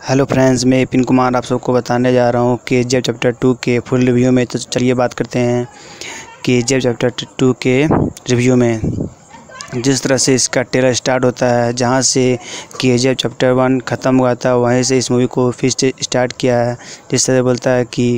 Hello friends, मैं विपिन कुमार आप सबको बताने जा रहा हूँ KGF चैप्टर 2 के फुल रिव्यू में। तो चलिए बात करते हैं KGF चैप्टर 2 के रिव्यू में। जिस तरह से इसका ट्रेलर स्टार्ट होता है, जहाँ से KGF चैप्टर 1 ख़त्म हुआ था वहीं से इस मूवी को फिर से स्टार्ट किया है। जिस तरह बोलता है कि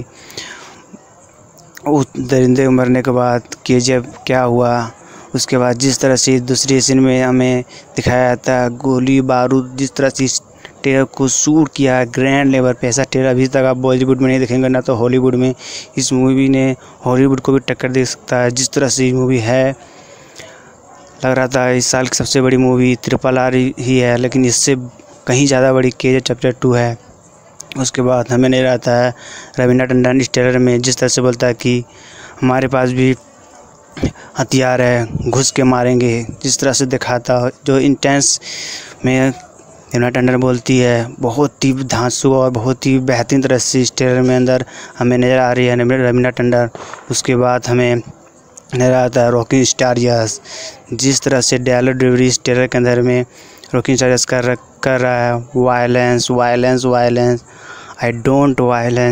उस दरिंदे के मरने के बाद KGF क्या हुआ, उसके बाद जिस तरह से दूसरी सीन में हमें दिखाया जाता है गोली बारूद, जिस तरह से इस ट्रेलर को शूट किया है ग्रैंड लेवल पे। ऐसा ट्रेलर अभी तक आप बॉलीवुड में नहीं देखेंगे, ना तो हॉलीवुड में। इस मूवी ने हॉलीवुड को भी टक्कर दे सकता है। जिस तरह से ये मूवी है, लग रहा था इस साल की सबसे बड़ी मूवी RRR ही है, लेकिन इससे कहीं ज़्यादा बड़ी KGF चैप्टर 2 है। उसके बाद हमें नहीं रहता है रवीना टंडन इस ट्रेलर में जिस तरह से बोलता है कि हमारे पास भी हथियार है, घुस के मारेंगे। जिस तरह से दिखाता जो इंटेंस में रवीना टंडन बोलती है, बहुत ही धांसू और बहुत ही बेहतरीन तरह से इस ट्रेलर में अंदर हमें नज़र आ रही है रवीना टंडन। उसके बाद हमें नज़र आता है रॉकिंग स्टार यस, जिस तरह से डायलॉग डिलीवरी इस ट्रेलर के अंदर में रॉकिंग स्टार यस कर रहा है। Violence violence violence, I don't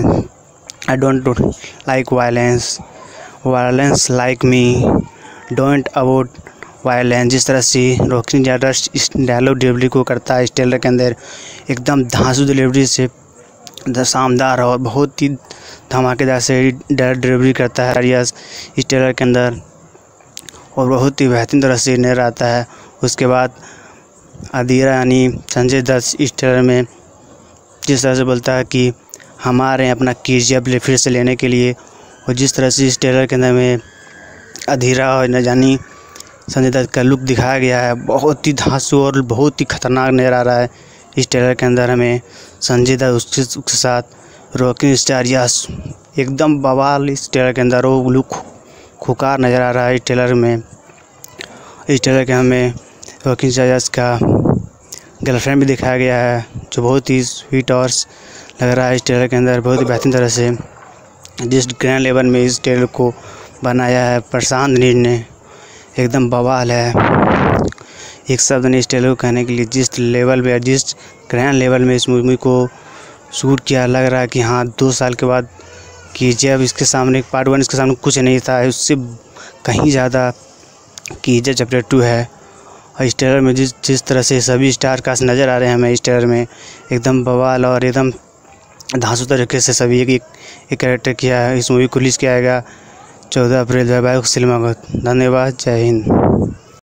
like violence, violence like me, don't avoid violence. जिस तरह से रॉकिंग स्टार इस डायलॉग डिलीवरी को करता है इस ट्रेलर के अंदर, एकदम धांसू डिलीवरी से शानदार और बहुत ही धमाकेदार से डायलॉग डिलीवरी करता है यस इस ट्रेलर के अंदर, और बहुत ही बेहतरीन तरह से नज़र आता है। उसके बाद अधीरा यानी संजय दत्त इस ट्रेलर में जिस तरह से बोलता है कि हमारे अपना KGF फिर से लेने के लिए, और जिस तरह से इस ट्रेलर के अंदर में अधीरा और न जानी संजय दत्त का लुक दिखाया गया है, बहुत ही धांसू और बहुत ही खतरनाक नज़र आ रहा है इस ट्रेलर के अंदर। हमें संजय दत्त उसके साथ रॉकिंग स्टार यस, एकदम बवाल इस ट्रेलर के अंदर वो लुक खुकार नज़र आ रहा है इस ट्रेलर में। इस ट्रेलर के हमें रॉकिंग स्टार यस का गर्लफ्रेंड भी दिखाया गया है, जो बहुत ही स्वीट और लग रहा है इस ट्रेलर के अंदर बहुत ही बेहतरीन तरह से। जिस ग्रैंड लेवल में इस ट्रेलर को बनाया है प्रशांत नील ने, एकदम बवाल है। एक शब्द नहीं इस ट्रेलर को कहने के लिए। जिस लेवल पे जिस ग्रैंड लेवल में इस मूवी को शूट किया, लग रहा है कि हाँ 2 साल के बाद KGF इसके सामने पार्ट 1 इसके सामने कुछ नहीं था, उससे कहीं ज़्यादा KGF चैप्टर 2 है। और इस ट्रेलर में जिस तरह से सभी स्टार कास्ट नज़र आ रहे हैं हमें इस ट्रेलर में, एकदम बवाल और एकदम धांसू तरीके से सभी एक कैरेक्टर किया है। इस मूवी को रिलीज़ किया जाएगा 14 अप्रैल 2022 सिनेमा को। धन्यवाद, जय हिंद।